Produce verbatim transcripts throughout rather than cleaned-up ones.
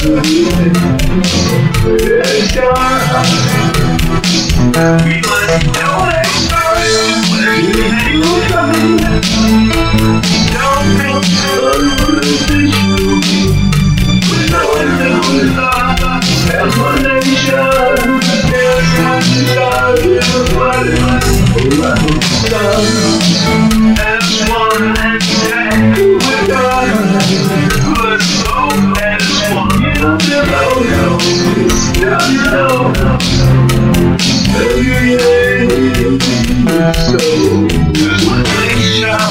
We must know that stars when you come. Don't make superficial. We know it's love, explanation. There's nothing God is what it must love. As one and two with God, let's go as one. You know, no, you know, no. Every day you so there's one thing shout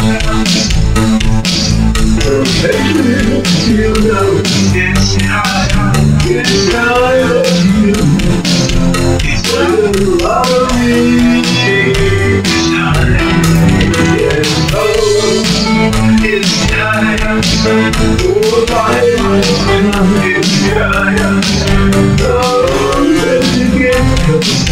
perfection, you know it's time, it's time of you. It's time of me. It's time, yes, oh, it's time for my it's time, oh, let's get close.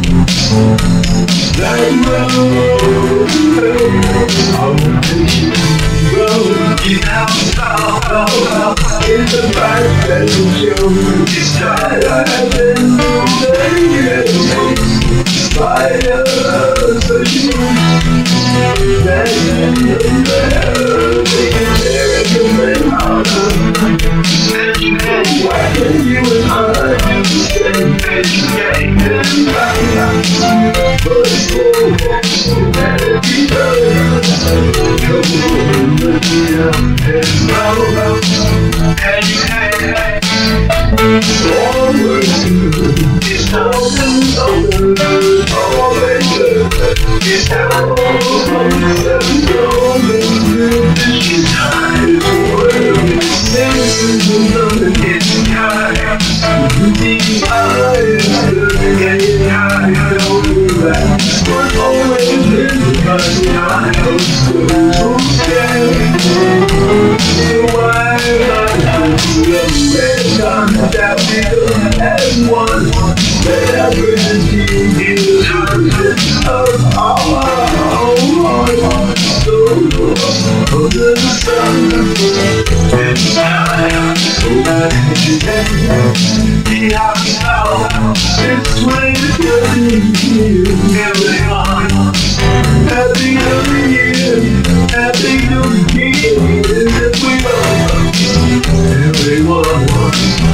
That road, our patient road, get out, out, out, out. It's a fact that will show. It's time I've been made by us, a human. That's in the matter, they can tear it from the heart. And why can you and I do the same thing? And but it's cool, that it be done. Trouble with me up and round. And you had forward to it's thousands of the always good. It's how it's golden. It's time for it. It's time. It's time. The eyes get tired of that. But always in my child. So scared. So why not do the red time that we do as one? Whatever it is, of our heart. So under the sun, it's time. The outside, it's twenty twenty, everyone. Happy New Year, Happy New Year, if we all, everyone.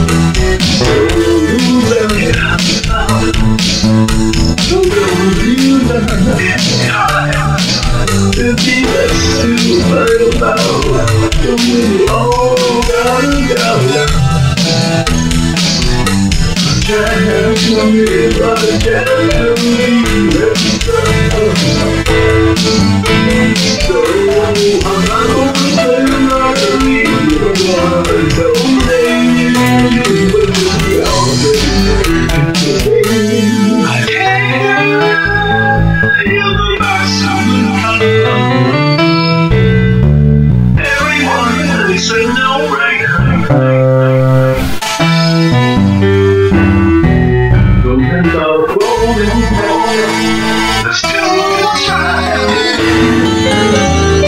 So very outside, so you know, it's time. To be less to fight about, so we all gotta go. Can't tell me, but I can't tell me so I'm not gonna say not to leave you alone. Don't leave you with the I can't hear the bass of the everyone, they say no rain. Rolling, rolling, there's still no time.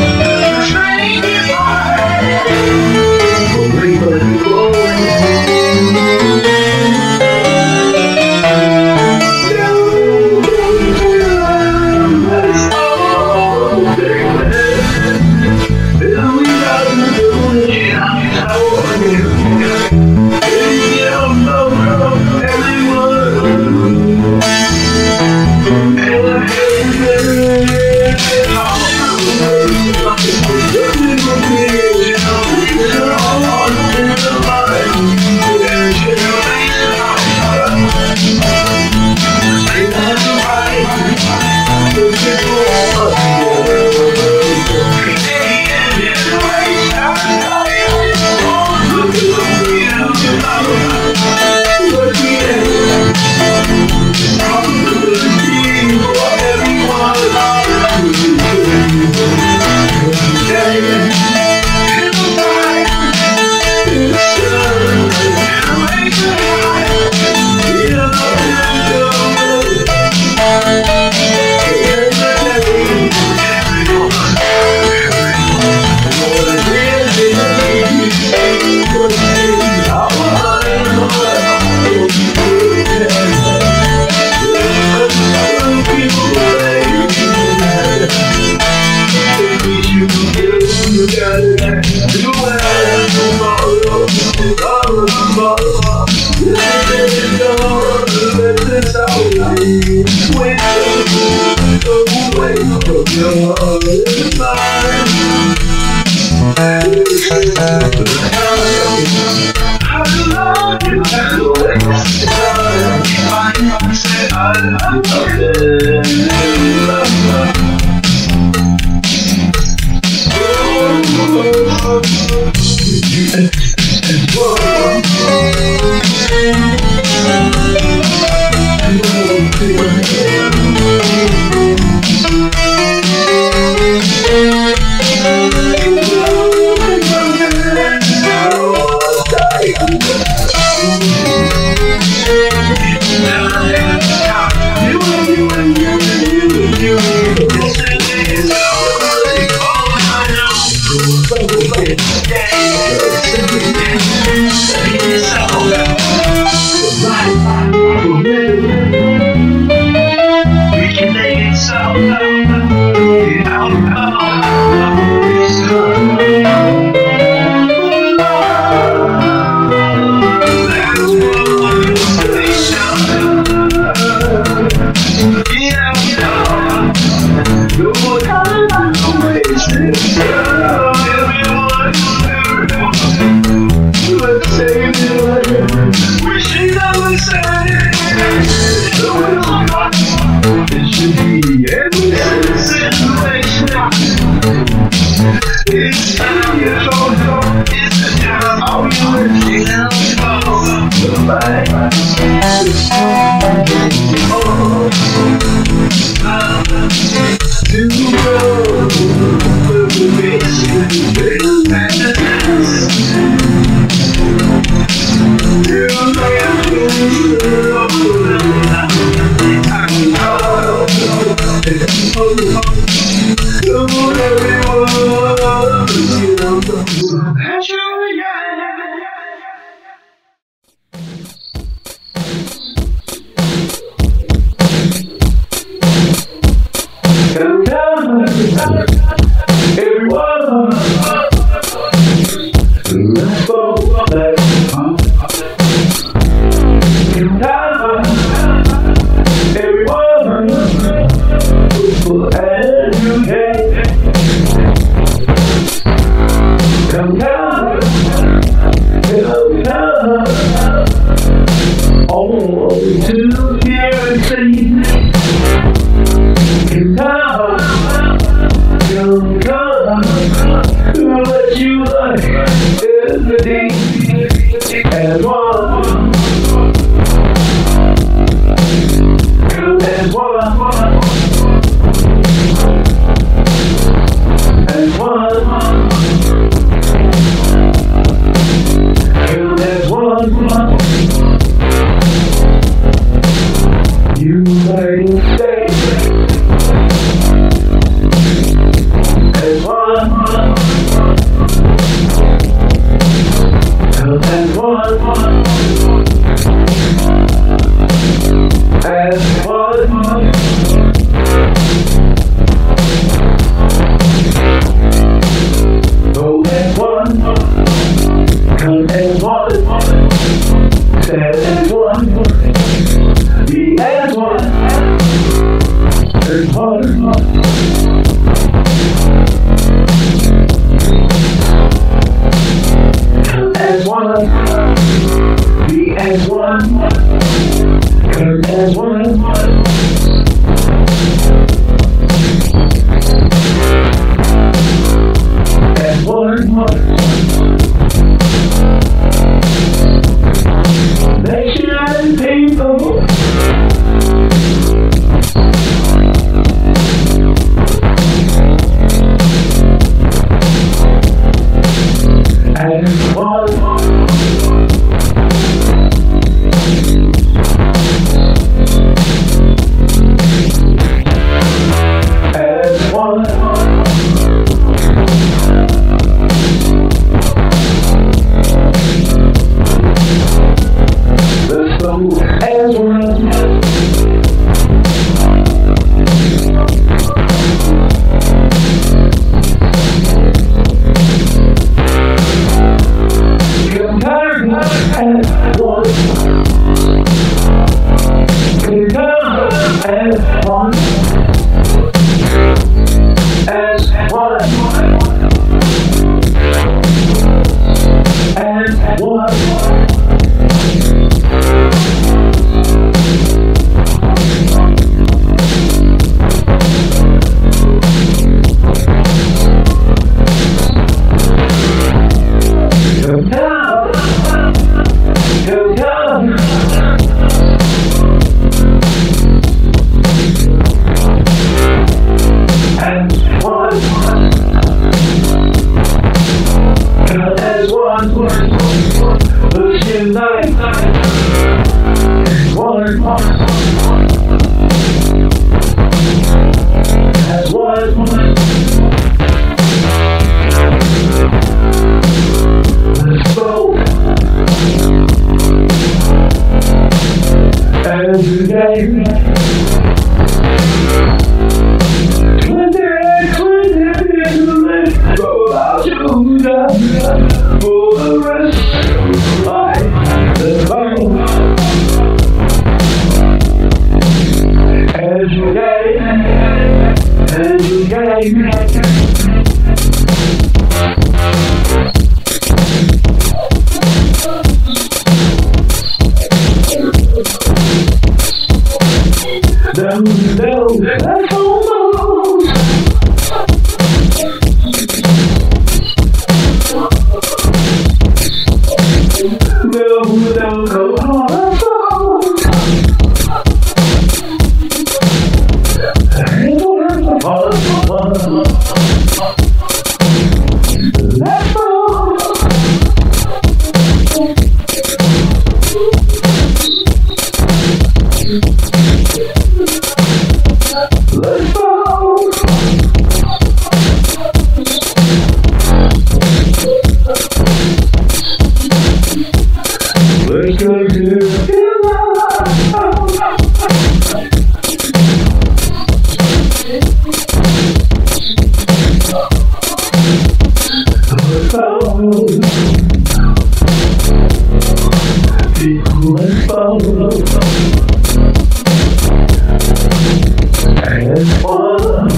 night. One as one. Let's go. Every day. Twenty, twenty, go out to die for the rest of life. Let's go. Every day, every day. No, no, that's almost. No, no, no, almost. Let's go. Let's go! Let's go together! Let's go! People, let's go! And one.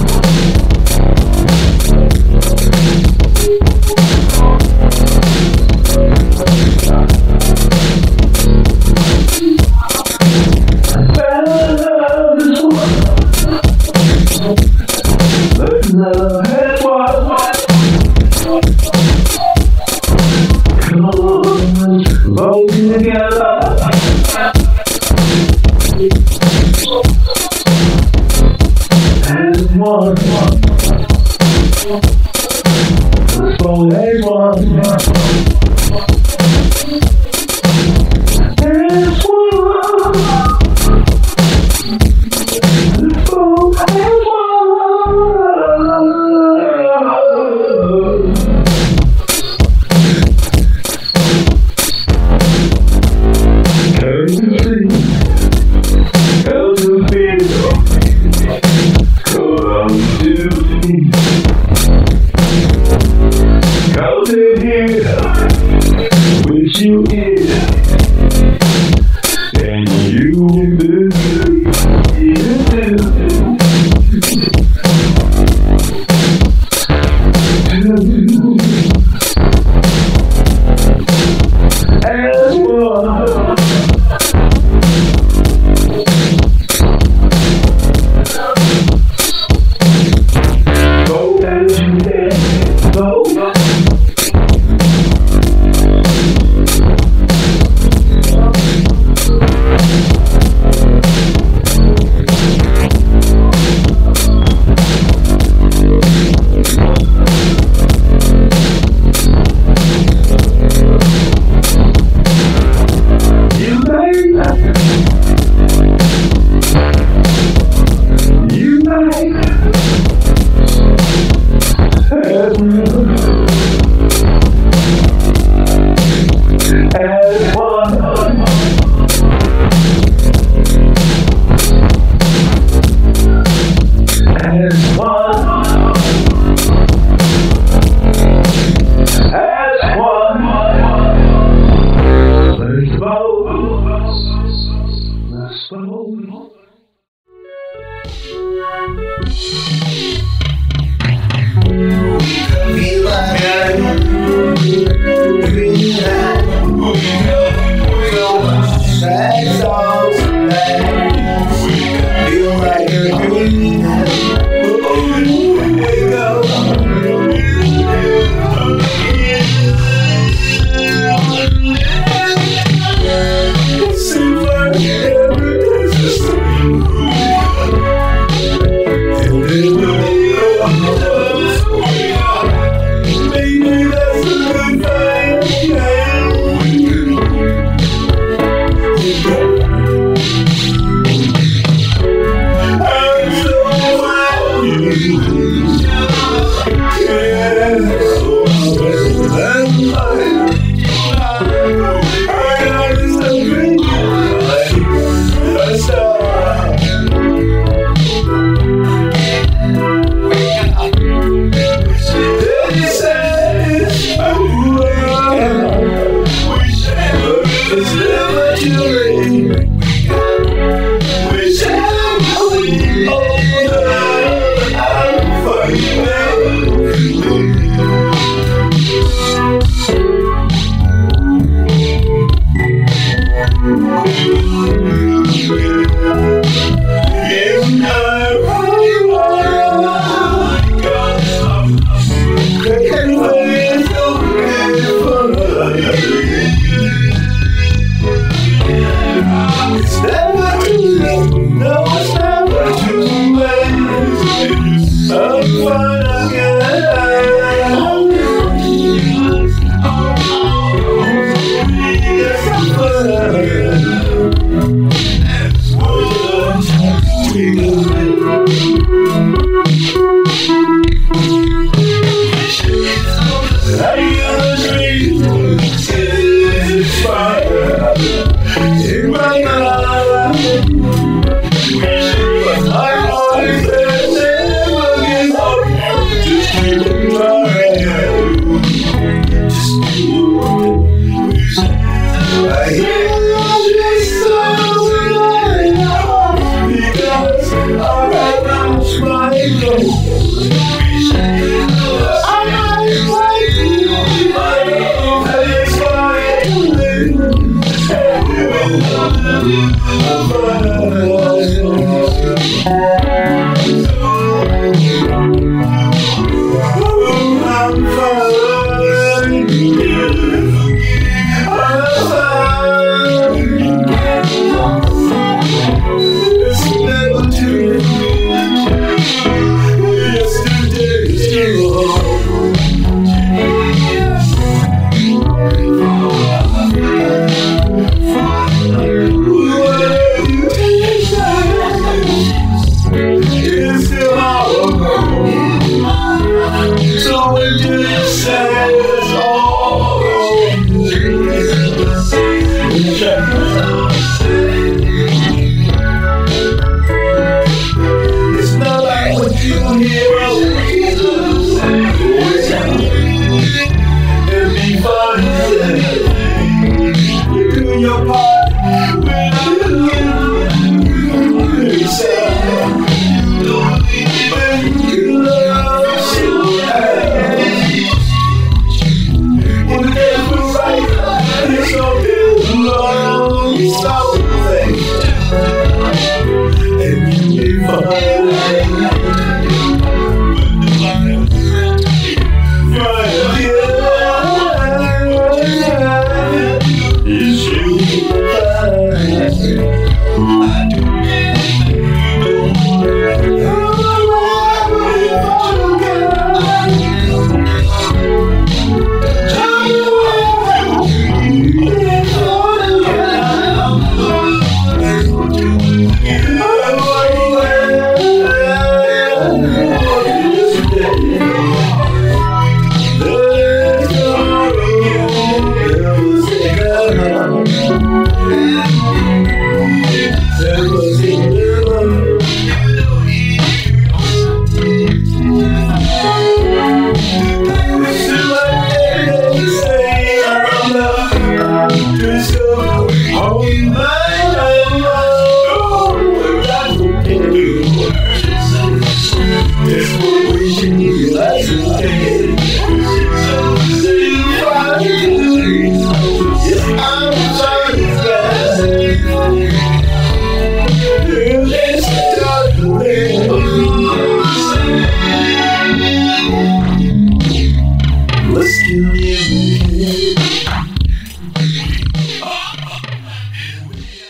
Let's love and one. Come on, let's roll together. And one, let's roll and one. There's one. Let's roll and one. Turn to see, turn to feel. Come to me. Come to here. Wish you here. And you will believe you do. As one. As one. As one. As one. Let's go. Let's go. Feel like green light. Sad songs tonight. Feel like a green light. Wake up. Seems like every day's the same. And then maybe that's a good thing. It's never too late. We shall see older. I'm fighting now. It's never too late. No, it's never too late. I'm fine again. Yes, I'm fine. In my mind, I always said never give up. Just keep on trying. Just keep on. I hear you somewhere because I am smiling. It's not like what you hear and be fun. You do your part when you say when you love so bad. Whatever right, it's all good. Long something. And you be fine. Fine, yeah. Is you fine? Let's do it.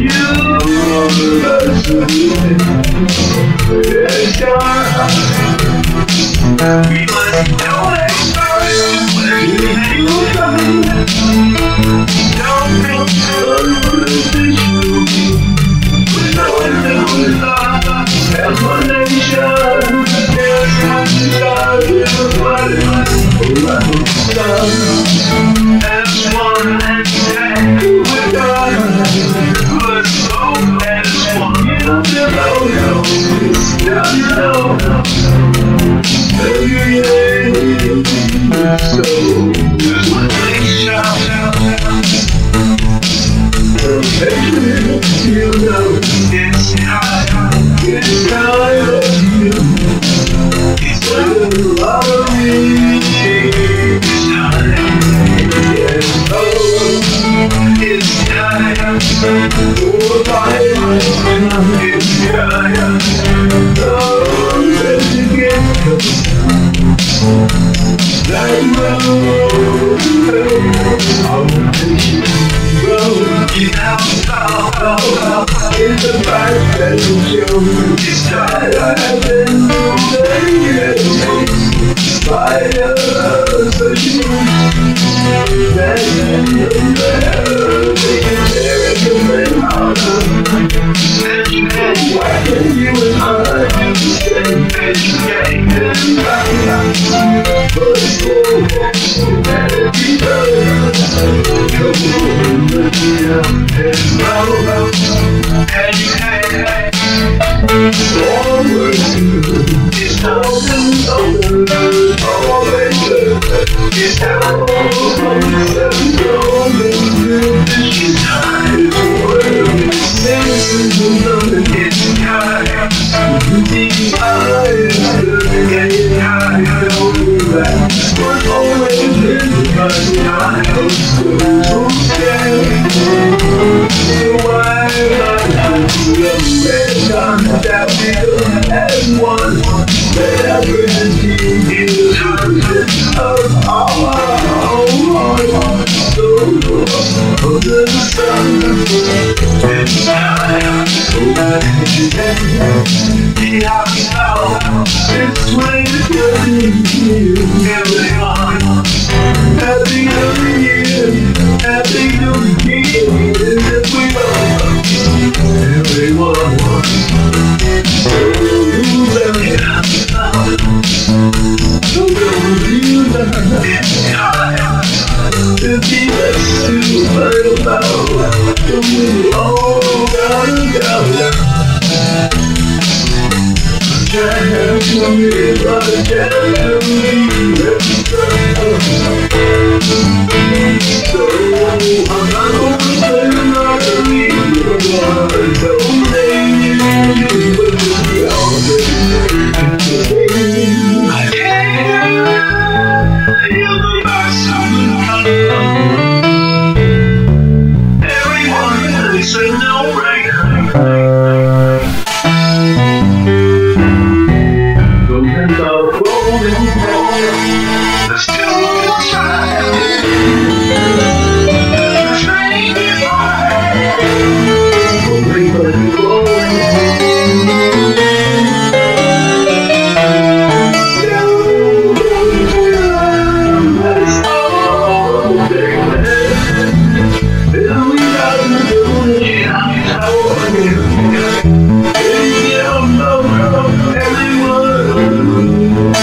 We must know it first when you come. Don't think we're going to love explanation. There's nothing to do but as one and ten we're done. Let's go as one. You know, you know, every day so there's one thing shout you know it's time, it's time of you. It's time of me. It's time, yes, oh, it's time for life. It's time, oh, let's get that road. I'll take you. Get out, out, out, out. It's a fact that you show. It's time I have been today. Fire, so you that you never recommend how to. Why can you and I do the same thing? But it's cool, that it be done. Trouble with me out and round. And you had forward it's thousands of them. Always good. It's how it's going. It's time for it. It's time. The eyes get tired of that. But always in my time. Okay. So why not the time that we don't have one? Whatever it is, of our own. So under the sun, it's time. Yeah, now it's twenty twenty. Everyone, happy new year, happy new year. Everyone, everyone, so you it's time to be less to fight about. We all gotta go. Can't tell me, but I can't tell me. So I'm not gonna say another reason. Don't make you look all I can't hear the bass of the everyone is a no-brainer. Let's do it try. The train is high. Rolling but let's all take it. Then we got to do it. Yeah, I want it. Yeah, no, no, everyone.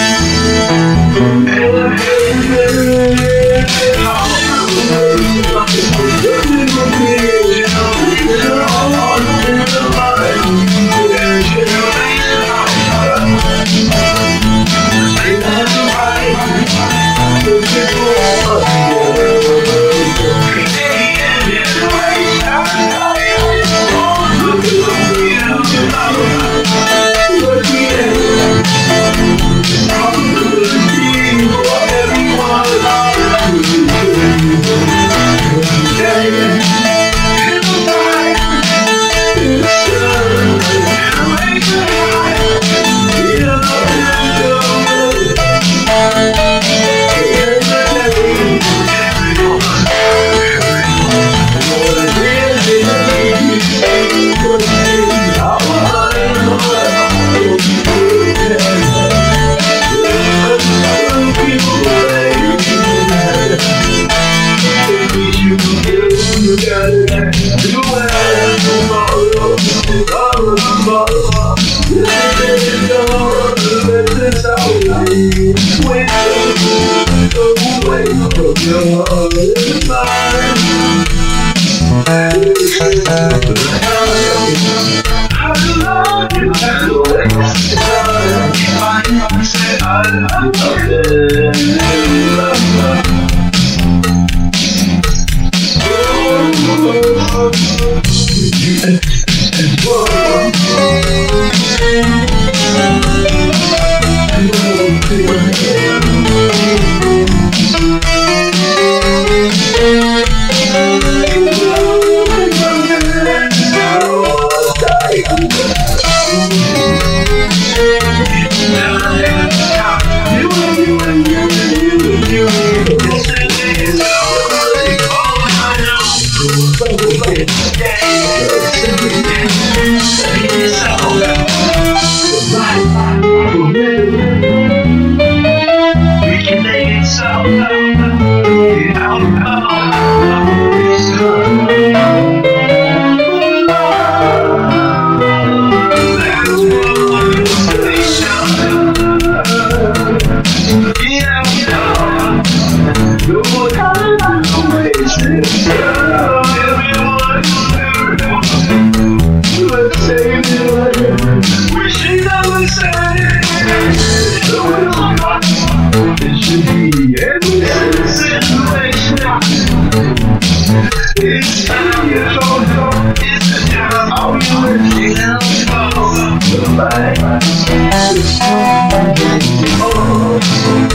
It's time you go, it's time all you now. Goodbye. Oh.